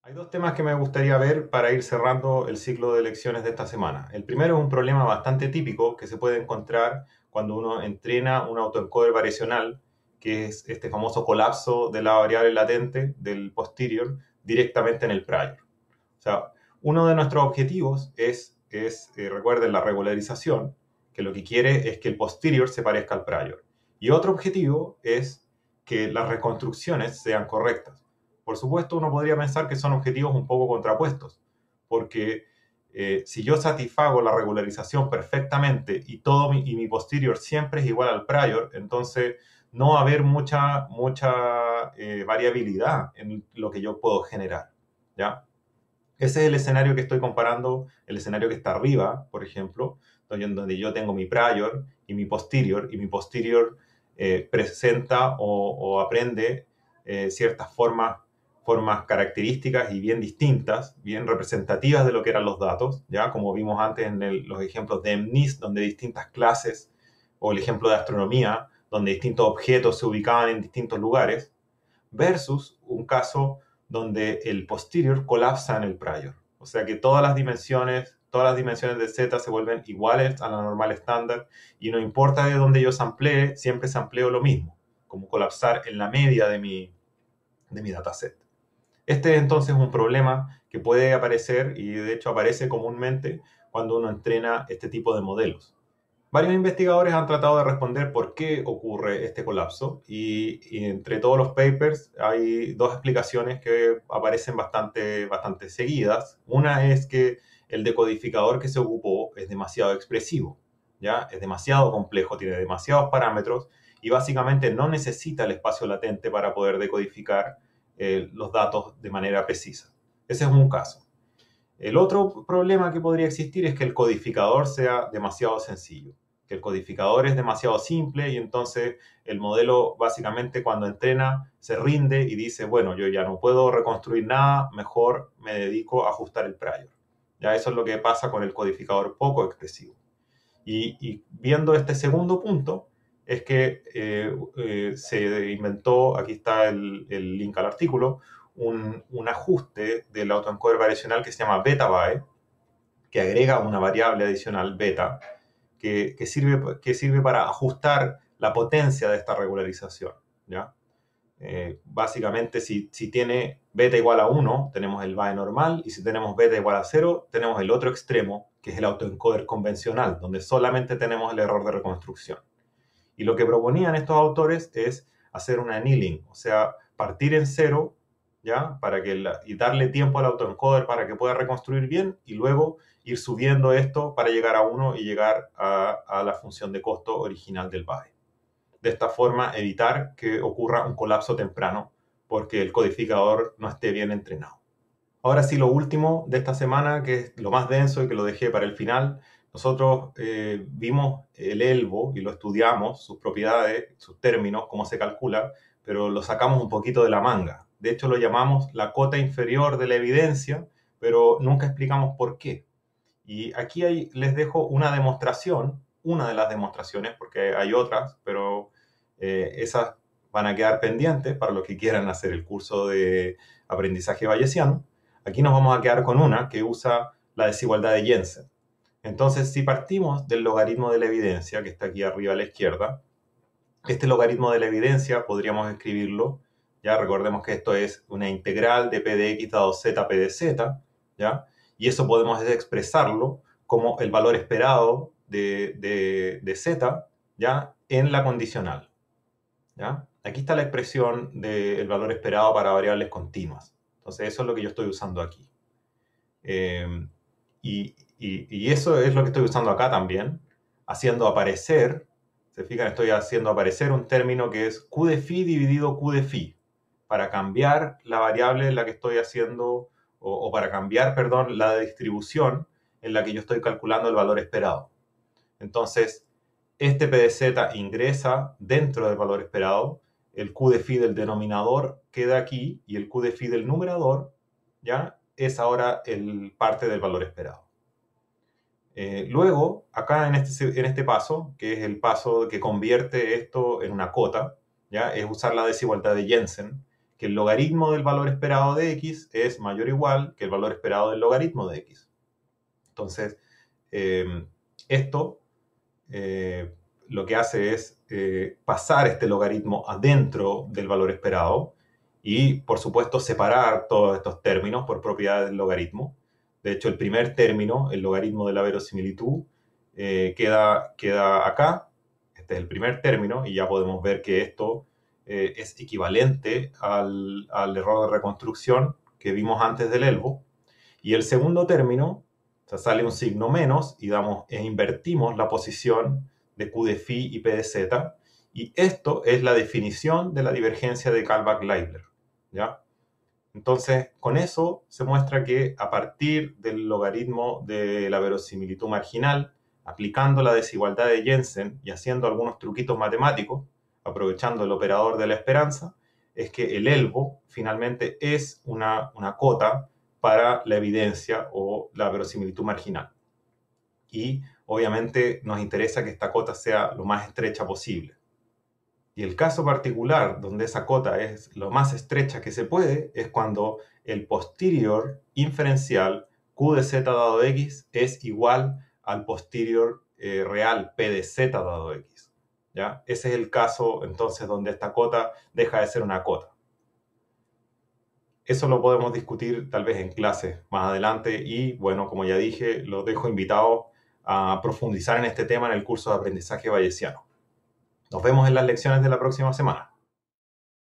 Hay dos temas que me gustaría ver para ir cerrando el ciclo de lecciones de esta semana. El primero es un problema bastante típico que se puede encontrar cuando uno entrena un autoencoder variacional, que es este famoso colapso de la variable latente del posterior directamente en el prior. O sea, uno de nuestros objetivos recuerden, la regularización, que lo que quiere es que el posterior se parezca al prior. Y otro objetivo es que las reconstrucciones sean correctas. Por supuesto, uno podría pensar que son objetivos un poco contrapuestos, porque si yo satisfago la regularización perfectamente y mi posterior siempre es igual al prior, entonces no va a haber mucha variabilidad en lo que yo puedo generar, ¿ya? Ese es el escenario que estoy comparando, el escenario que está arriba, por ejemplo, donde yo tengo mi prior y mi posterior presenta o aprende ciertas formas características y bien distintas, bien representativas de lo que eran los datos, ya como vimos antes en los ejemplos de MNIST, donde distintas clases, o el ejemplo de astronomía, donde distintos objetos se ubicaban en distintos lugares, versus un caso donde el posterior colapsa en el prior. O sea que todas las dimensiones de z se vuelven iguales a la normal estándar y no importa de dónde yo samplee, siempre sampleo lo mismo, como colapsar en la media de mi dataset. Este es entonces un problema que puede aparecer y de hecho aparece comúnmente cuando uno entrena este tipo de modelos. Varios investigadores han tratado de responder por qué ocurre este colapso y entre todos los papers hay dos explicaciones que aparecen bastante seguidas. Una es que el decodificador que se ocupó es demasiado expresivo, ¿ya? Es demasiado complejo, tiene demasiados parámetros y básicamente no necesita el espacio latente para poder decodificar los datos de manera precisa. Ese es un caso. El otro problema que podría existir es que el codificador sea demasiado sencillo, que el codificador es demasiado simple y entonces el modelo básicamente cuando entrena se rinde y dice, bueno, yo ya no puedo reconstruir nada, mejor me dedico a ajustar el prior. Ya eso es lo que pasa con el codificador poco expresivo. Y viendo este segundo punto, es que se inventó, aquí está el link al artículo, un ajuste del autoencoder variacional que se llama beta-by, que agrega una variable adicional beta, que sirve para ajustar la potencia de esta regularización, ¿ya? Básicamente, si tiene beta igual a 1, tenemos el BAE normal, y si tenemos beta igual a 0, tenemos el otro extremo, que es el autoencoder convencional, donde solamente tenemos el error de reconstrucción. Y lo que proponían estos autores es hacer un annealing, o sea, partir en 0, ¿ya? Y darle tiempo al autoencoder para que pueda reconstruir bien, y luego ir subiendo esto para llegar a 1 y llegar a la función de costo original del BAE. De esta forma evitar que ocurra un colapso temprano porque el codificador no esté bien entrenado. Ahora sí, lo último de esta semana, que es lo más denso y que lo dejé para el final, nosotros vimos el ELVO y lo estudiamos, sus propiedades, sus términos, cómo se calcula, pero lo sacamos un poquito de la manga. De hecho, lo llamamos la cota inferior de la evidencia, pero nunca explicamos por qué. Y aquí les dejo una demostración, una de las demostraciones, porque hay otras, pero esas van a quedar pendientes para los que quieran hacer el curso de aprendizaje bayesiano. Aquí nos vamos a quedar con una que usa la desigualdad de Jensen. Entonces, si partimos del logaritmo de la evidencia, que está aquí arriba a la izquierda, este logaritmo de la evidencia podríamos escribirlo, ya recordemos que esto es una integral de p de x dado z p de z, ¿ya? Y eso podemos expresarlo como el valor esperado de z, ¿ya? En la condicional, ¿ya? Aquí está la expresión del valor esperado para variables continuas. Entonces eso es lo que yo estoy usando aquí. Eh, y eso es lo que estoy usando acá también, haciendo aparecer, se fijan, estoy haciendo aparecer un término que es Q de phi dividido Q de phi, para cambiar la variable en la que estoy haciendo, o para cambiar, perdón, la distribución en la que yo estoy calculando el valor esperado. Entonces, este P de Z ingresa dentro del valor esperado, el Q de phi del denominador queda aquí y el Q de phi del numerador, ¿ya? Es ahora el parte del valor esperado. Luego, acá en este paso, que es el paso que convierte esto en una cota, ¿ya? Es usar la desigualdad de Jensen, que el logaritmo del valor esperado de x es mayor o igual que el valor esperado del logaritmo de x. Entonces, esto lo que hace es pasar este logaritmo adentro del valor esperado y, por supuesto, separar todos estos términos por propiedades del logaritmo. De hecho, el primer término, el logaritmo de la verosimilitud, queda acá. Este es el primer término y ya podemos ver que esto es equivalente al error de reconstrucción que vimos antes del ELBO. Y el segundo término, o sea, sale un signo menos y invertimos la posición de Q de phi y P de z. Y esto es la definición de la divergencia de Kalbach-Leibler, ¿ya? Entonces, con eso se muestra que a partir del logaritmo de la verosimilitud marginal, aplicando la desigualdad de Jensen y haciendo algunos truquitos matemáticos, aprovechando el operador de la esperanza, es que el ELBO finalmente es una cota para la evidencia o la verosimilitud marginal. Y obviamente nos interesa que esta cota sea lo más estrecha posible. Y el caso particular donde esa cota es lo más estrecha que se puede es cuando el posterior inferencial Q de z dado x es igual al posterior real P de z dado x. ¿Ya? Ese es el caso entonces donde esta cota deja de ser una cota. Eso lo podemos discutir tal vez en clase más adelante y bueno, como ya dije, los dejo invitados a profundizar en este tema en el curso de aprendizaje bayesiano. Nos vemos en las lecciones de la próxima semana.